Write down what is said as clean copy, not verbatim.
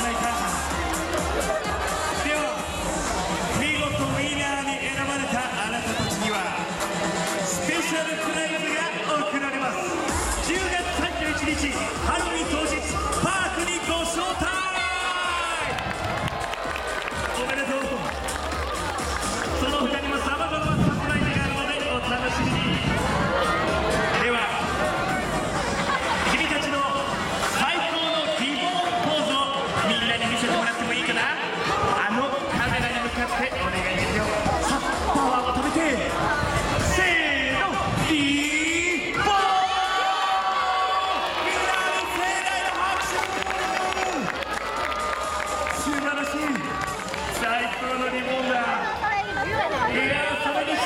大感謝では見事ウィナーに選ばれたあなたたちにはスペシャルプライズが贈られます。10月31日ハロウィン当日パークにご招待